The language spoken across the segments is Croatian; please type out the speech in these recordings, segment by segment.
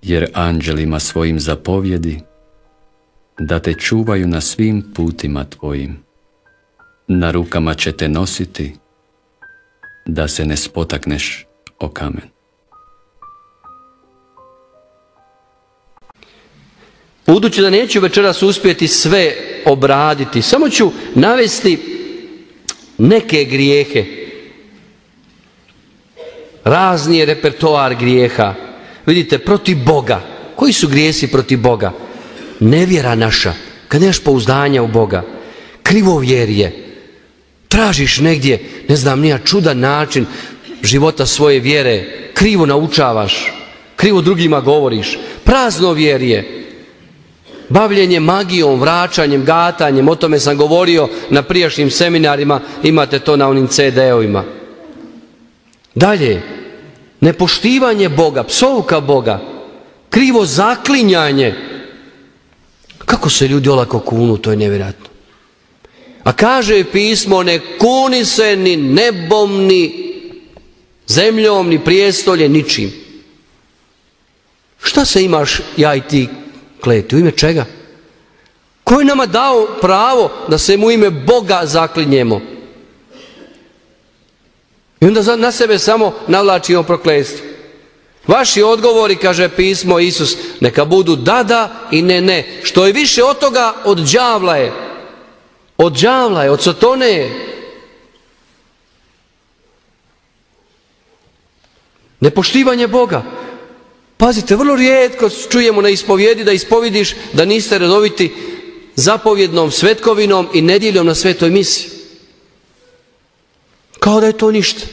jer anđelima svojim zapovjedi da te čuvaju na svim putima tvojim. Na rukama će te nositi, da se ne spotakneš o kamen. Budući da neću večeras uspjeti sve obraditi, samo ću navesti neke grijehe. Razni je repertoar grijeha. Vidite, protiv Boga. Koji su grijesi protiv Boga? Nevjera naša, kad nemaš pouzdanja u Boga. Krivovjerje. Tražiš negdje, ne znam, nija čudan način života svoje vjere. Krivo naučavaš. Krivo drugima govoriš. Praznovjerje. Bavljenje magijom, vraćanjem, gatanjem, o tome sam govorio na prijašnjim seminarima, imate to na onim CD-ovima. Dalje, nepoštivanje Boga, psovka Boga, krivo zaklinjanje. Kako se ljudi olako kunu, to je nevjerojatno. A kaže pismo, ne kuni se ni nebom, ni zemljom, ni prijestolje, ničim. Šta se imaš ja i ti kleti? U ime čega? Ko je nama dao pravo da se mu ime Boga zaklinjemo? I onda na sebe samo navlačimo prokletstvo. Vaši odgovori, kaže pismo Isus, neka budu da i ne. Što je više od toga, od đavla je. Od đavla je, od Satone je. Nepoštivanje Boga. Pazite, vrlo rijetko čujemo na ispovjedi da ispovjediš da niste redoviti zapovjednom svetkovinom i nedjeljom na svetoj misi. Kao da je to ništa.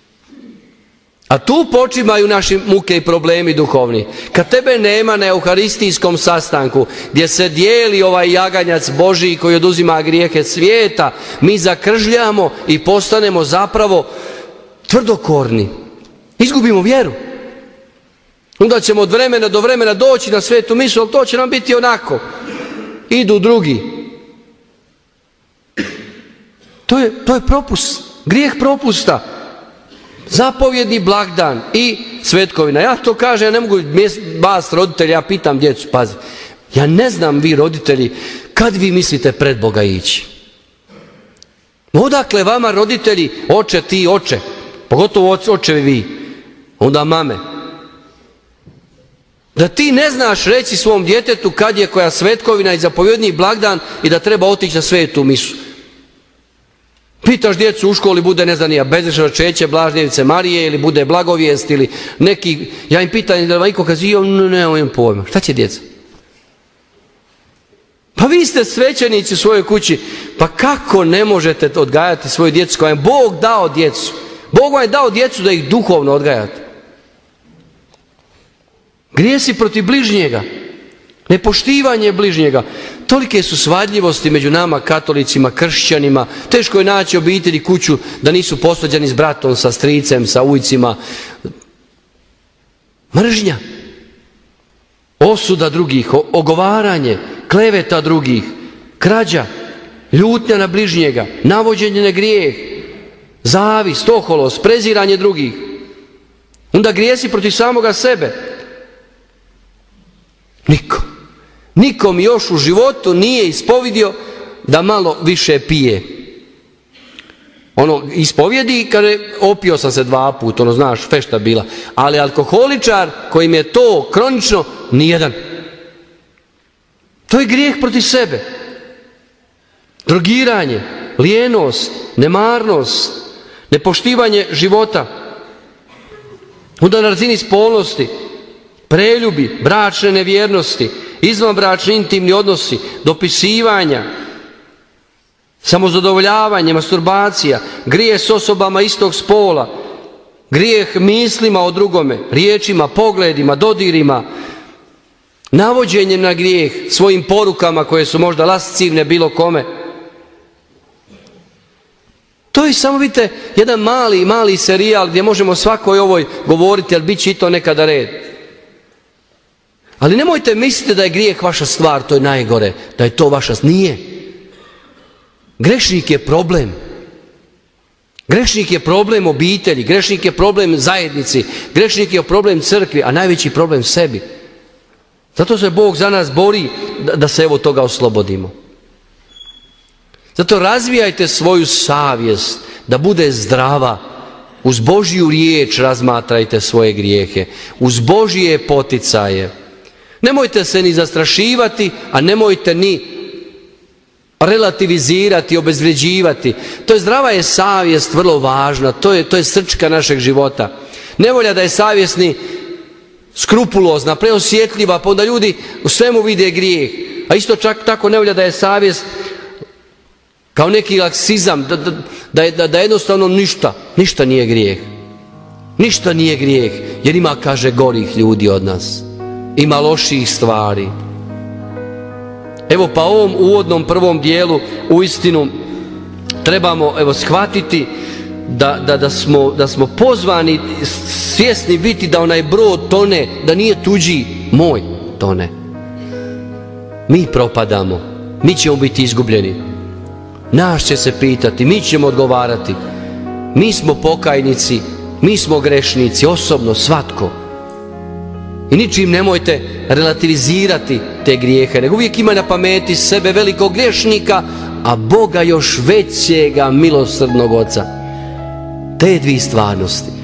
A tu počimaju naši muke i problemi duhovni. Kad tebe nema na euharistijskom sastanku gdje se dijeli ovaj jaganjac Božiji koji oduzima grijehe svijeta, mi zakržljamo i postanemo zapravo tvrdokorni. Izgubimo vjeru. Onda ćemo od vremena do vremena doći na svetu misu, ali to će nam biti onako. Idu drugi. To je propust. Grijeh propusta. Zapovjedni blagdan i svetkovina. Ja to kažem, ja ne mogu vas roditelji, ja pitam djecu, pazi. Ja ne znam vi roditelji, kad vi mislite pred Boga ići? Odakle vama roditelji, oče ti, oče, pogotovo očevi vi, onda mame. Da ti ne znaš reći svom djetetu kad je koja svetkovina i zapovjedni blagdan i da treba otići na svetu misu. Pitaš djecu u školi, bude ne znam ja, bezgrešno začeće Blažnjevice Marije ili bude blagovijest ili neki, ja im pitam da vam iko kazio, nemam pojma. Šta će djeca? Pa vi ste svećenici u svojoj kući, pa kako ne možete odgajati svoju djecu koja je Bog dao djecu? Bog vam je dao djecu da ih duhovno odgajate. Grijesi protiv bližnjega, nepoštivanje bližnjega. Tolike su svadljivosti među nama, katolicima, kršćanima. Teško je naći obitelj i kuću da nisu posvađani s bratom, sa stricem, sa ujcima. Mržnja, osuda drugih, ogovaranje, kleveta drugih, krađa, ljutnja na bližnjega, navođenje na grijeh, zavist, oholost, preziranje drugih. Onda grijesi protiv samoga sebe. Nikom još u životu nije ispovidio da malo više pije. Ispovjedi kaže, opio sam se 2 puta, znaš, fešta bila. Ali alkoholičar kojim je to kronično, nijedan. To je grijeh protiv sebe. Drogiranje, lijenost, nemarnost, nepoštivanje života. Onda na razini spolnosti, preljubi, bračne nevjernosti, izvanbračni intimni odnosi, dopisivanja, samozadovoljavanje, masturbacija, grijeh s osobama istog spola, grijeh mislima o drugome, riječima, pogledima, dodirima, navođenjem na grijeh svojim porukama koje su možda lascivne bilo kome. To je samo, vidite, jedan mali serijal gdje možemo svakoj ovoj govoriti, ali bit će i to nekada red. Ali nemojte misliti da je grijeh vaša stvar, to je najgore, da je to vaša stvar. Nije. Grešnik je problem. Grešnik je problem obitelji, grešnik je problem zajednici, grešnik je problem crkvi, a najveći problem sebi. Zato se Bog za nas bori da se evo toga oslobodimo. Zato razvijajte svoju savjest da bude zdrava. Uz Božju riječ razmatrajte svoje grijehe. Uz Božje poticaje. Nemojte se ni zastrašivati, a nemojte ni relativizirati, obezvređivati. Zdrava je savjest vrlo važna. To je srčka našeg života. Nevolja da je savjesni skrupulozna, preosjetljiva, pa onda ljudi u svemu vide grijeh. A isto čak tako nevolja da je savjest kao neki laksizam, da jednostavno ništa nije grijeh. Ništa nije grijeh, jer ima, kaže, gorih ljudi od nas. Ima loših stvari. Evo pa ovom uvodnom prvom dijelu uistinu trebamo shvatiti da smo pozvani svjesni biti da onaj brod tone, da nije tuđi, moj tone. Mi propadamo, mi ćemo biti izgubljeni. Nas će se pitati, mi ćemo odgovarati. Mi smo pokajnici, mi smo grešnici, osobno, svatko. I ničim nemojte relativizirati te grijehe, nego uvijek ima na pameti sebe velikog griješnika, a Boga još većega milosrdnog Oca. Te dvije stvarnosti.